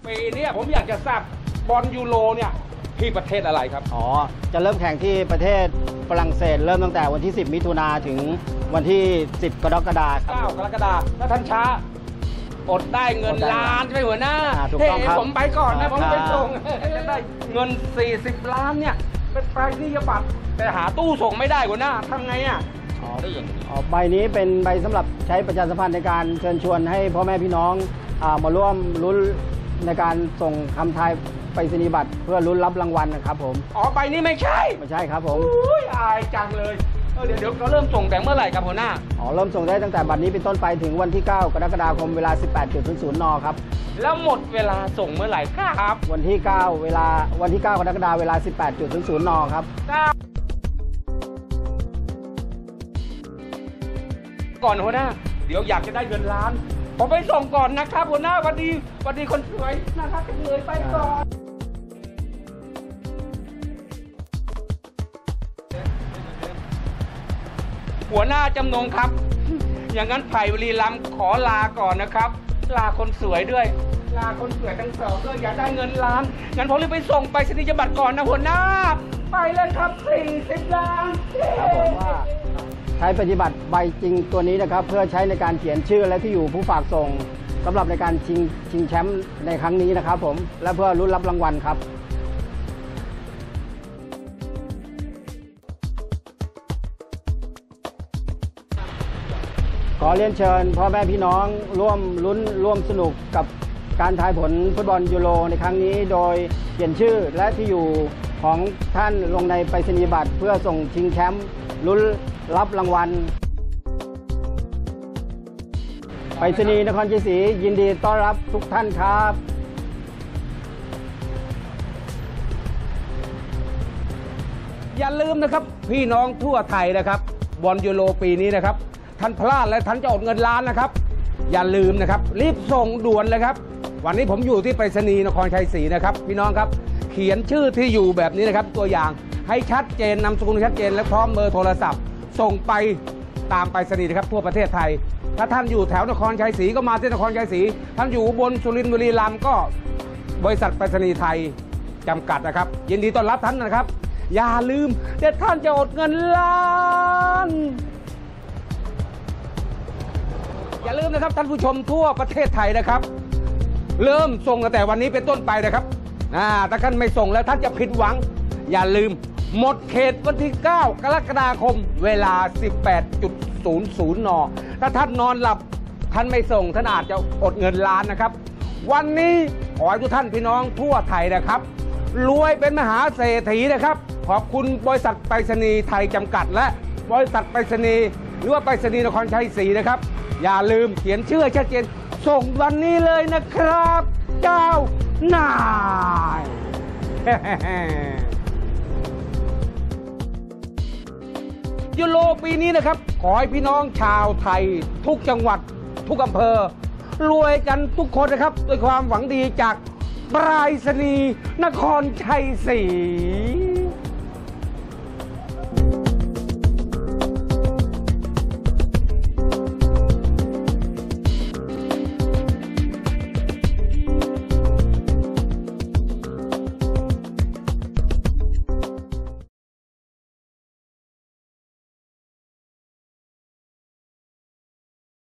ปีนี้ผมอยากจะทราบบอลยูโรเนี่ยที่ประเทศอะไรครับจะเริ่มแข่งที่ประเทศฝรั่งเศสเริ่มตั้งแต่วันที่ 10 มิถุนาถึงวันที่ 10 กรกฎาคม 9 กรกฎาคมถ้าท่านช้าอดได้เงินล้านใช่ไหมหัวหน้าถูกต้องครับผมไปก่อนนะผมไปส่งจะได้เงิน40 ล้านเนี่ยเป็นไปนิยบัตรแต่หาตู้ส่งไม่ได้หัวหน้าทำไงอ่ะใบนี้เป็นใบสำหรับใช้ประชาสัมพันธ์ในการเชิญชวนให้พ่อแม่พี่น้องมาร่วมลุ้นในการส่งคำทายไปรษณียบัตรเพื่อลุ้นรับรางวัลนะครับผมใบนี้ไม่ใช่ครับผมอายจังเลยเดี๋ยวเราเริ่มส่งแต่เมื่อไหร่ครับหัวหน้าเริ่มส่งได้ตั้งแต่บัดนี้เป็นต้นไปถึงวันที่ 9 กรกฎาคมเวลา 18.00 นครับแล้วหมดเวลาส่งเมื่อไหร่ครับวันที่ 9 กรกฎาคมเวลา 18.00 นครับก่อนหัวหน้าเดี๋ยวอยากจะได้เงินล้านผมไปส่งก่อนนะครับหัวหน้าวันดีคนสวยนะครับเลยไปก่อนหัวหน้าจำนงครับอย่างนั้นไผ่บุรีรัมย์ขอลาก่อนนะครับลาคนสวยด้วยลาคนสวยทั้งสองด้วยอยากได้เงินล้านงั้นผมรีบไปส่งไปรษณียบัตรก่อนนะหัวหน้าไปเลยครับ40 ล้านครับผมว่าใช้ปฏิบัติใบจริงตัวนี้นะครับเพื่อใช้ในการเขียนชื่อและที่อยู่ผู้ฝากส่งสำหรับในการชิงแชมป์ในครั้งนี้นะครับผมและเพื่อลุ้นรับรางวัลครับขอเรียนเชิญพ่อแม่พี่น้องร่วมลุ้นร่วมสนุกกับการทายผลฟุตบอลยูโรในครั้งนี้โดยเขียนชื่อและที่อยู่ของท่านลงในไปรษณียบัตรเพื่อส่งชิงแชมป์ลุ้นรับรางวัลไปรษณีย์นครชัยศรียินดีต้อนรับทุกท่านครับอย่าลืมนะครับพี่น้องทั่วไทยนะครับบอลยูโรปีนี้นะครับท่านพลาดและท่านจะอดเงินล้านนะครับอย่าลืมนะครับรีบส่งด่วนเลยครับวันนี้ผมอยู่ที่ไปรษณีย์นครชัยศรีนะครับพี่น้องครับเขียนชื่อที่อยู่แบบนี้นะครับตัวอย่างให้ชัดเจนนามสกุลชัดเจนและพร้อมเบอร์โทรศัพท์ส่งไปตามไปรษณีย์นะครับทั่วประเทศไทยถ้าท่านอยู่แถวนครชัยศรีก็มาที่นครชัยศรีท่านอยู่อุบลสุรินทร์บุรีรัมย์ก็บริษัทไปรษณีย์ไทยจำกัดนะครับยินดีต้อนรับท่านนะครับอย่าลืมเด็ดท่านจะอดเงินล้านอย่าลืมนะครับท่านผู้ชมทั่วประเทศไทยนะครับเริ่มส่งตั้งแต่วันนี้เป็นต้นไปนะครับถ้าท่านไม่ส่งแล้วท่านจะผิดหวังอย่าลืมหมดเขตวันที่ 9 กรกฎาคมเวลา 18.00 นถ้าท่านนอนหลับท่านไม่ส่งท่านอาจจะอดเงินล้านนะครับวันนี้ขอให้ทุกท่านพี่น้องทั่วไทยนะครับรวยเป็นมหาเศรษฐีนะครับขอบคุณบริษัทไปรษณีย์ไทยจำกัดและบริษัทไปรษณีย์หรือว่าไปรษณีย์นครชัยศรีนะครับอย่าลืมเขียนชื่อชัดเจนส่งวันนี้เลยนะครับเจ้านายยูโรปีนี้นะครับขอให้พี่น้องชาวไทยทุกจังหวัดทุกอำเภอรวยกันทุกคนนะครับด้วยความหวังดีจากไปรษณีย์นครชัยศรี